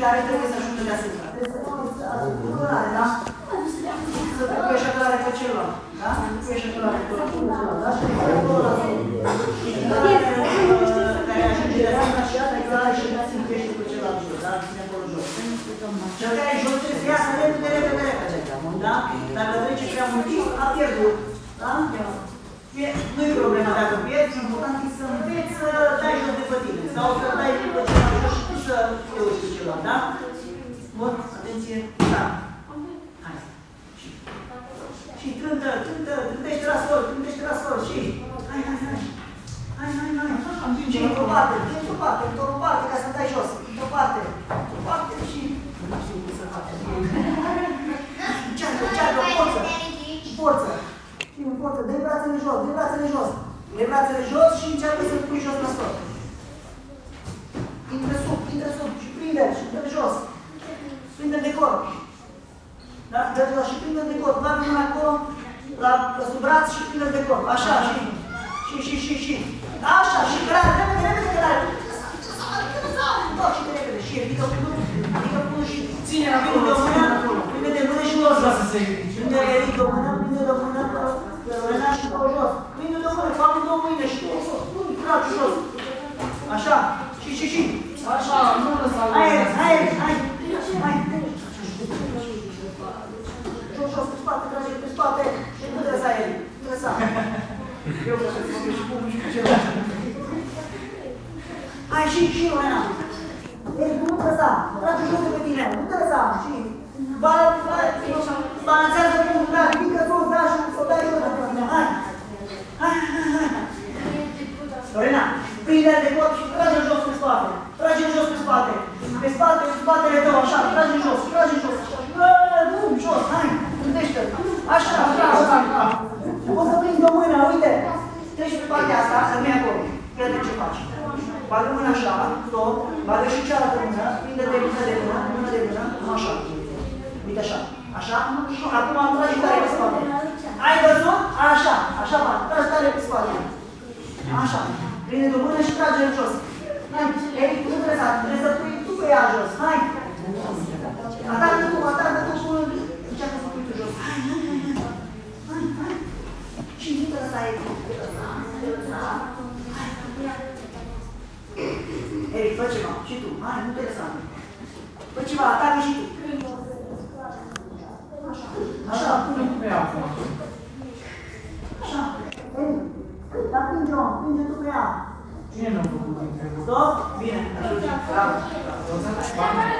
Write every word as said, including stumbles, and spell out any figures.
care trebuie să ajungă deasupra. Trebuie să asigurare, da? Să ducă eșacolare pe celălalt, da? Ducă eșacolare pe celălalt, da? Și care ajunge deasupra și asta egală și nu se împește pe celălalt jos, da? Ține acolo jos. Cel care e jos trebuie să iasă repede, repede, repede, da? Dacă trece prea mult timp, a pierdut, da? Nu e problema dacă pierzi, important e să înveți să dai jos de pe tine sau să dai pe celălalt jos și tu să te uiți pe celălalt, da? Bun, atenție, da. Hai. Și, și trântă, trântă, trântește la sol, trântește la sol și hai, hai, hai. Hai, hai, hai. Și într-o parte, într-o parte, într-o parte, ca să dai jos. Într-o parte, într-o parte și... Nu știu cum să faci. Încearcă, încearcă, forță, forță. Și în forță, dă-i brațele jos, dă-i brațele jos. Dă-i brațele jos și încearcă să-l pui jos la sol. Intră sub, intră sub și prinde-l și dă-l jos. Prinde-l de corp. Da? Dă-l jos și prinde-l de corp. Bagă mâna acolo, la, la sub braț și prinde-l de corp. Așa, și, și, și, și, și. Așa, și cărare, repede, repede, cărare. Tot și de repede. Și ridică pânul, ridică pânul și ține la pânul de mână, prinde de mână și jos. Prinde, ridică mână, prinde de mână, Lorena și pe jos. Prinde de mână, fac două mâine și două sus. Nu, tragi jos. Așa, și, și, și. Așa, nu lăsa. Hai, hai, hai. Hai. Jos, jos, pe spate, trage pe spate. Și nu trebuie să ai el. Nu trebuie să ai. Eu vreau să-ți vorbesc și cu unul și cu celălalt. Hai, și, și, Lorena. Ei, nu te lăsa. Trage jos de pe tine. Nu te lăsa. Și balanțează pumul, da, ridică sus, da, și să dai jos de pe tine. Hai. Hai, hai, hai. Lorena, prinde-l de corp și trage-l jos pe spate. Trage-l jos pe spate. Pe spate, pe spatele tău, așa. Trage-l jos, trage-l jos. Bum, jos, hai. Gândește-l. Așa, așa, așa. Poți să prinzi o mână, uite. Treci pe partea asta, rămâi acolo. Crede ce faci. Bagă mâna așa, stop. Bagă și cealaltă mână. Prinde de mână de mână, mână de mână. Nu așa. Uite așa. Așa. Acum am tragi tare pe spate. Ai văzut? Așa. Așa, bă. Tragi tare pe spate. Așa. Prinde de o mână și trage-l jos. Hai. Ei, nu trebuie să trebuie să pui tu pe ea jos. Hai. Atacă tu, atacă tu cu... Încearcă să pui tu jos. Hai, hai, hai, hai. Hai, hai. Și nu te lăsa ei. Ei, fă ceva. Și tu. Hai, nu te lăsa. Fă ceva, atacă și tu. Așa. Așa. Așa. Ei, dar prinde-o. Prinde tu pe ea. Cine nu a făcut întrebări? Stop. Bine. Bravo.